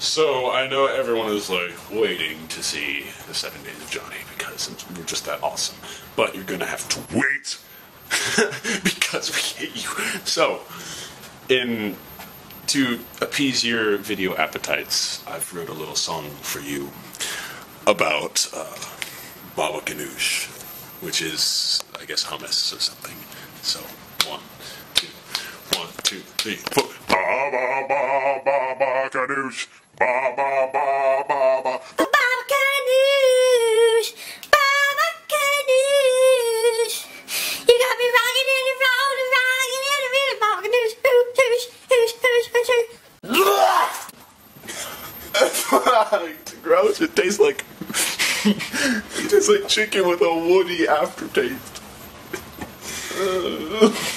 So I know everyone is like waiting to see the 7 Days of Johnny because we're just that awesome. But you're gonna have to wait because we hate you. So, to appease your video appetites, I've wrote a little song for you about baba ganoush, which is, I guess, hummus or something. So, 1, 2, 3, 4. Baba baba ganoush. Baba baba Baba ganoush, baba ganoush. You got me rocking and rolling, rocking and rolling, baba ganoush, It's gross. It tastes like chicken with a woody aftertaste.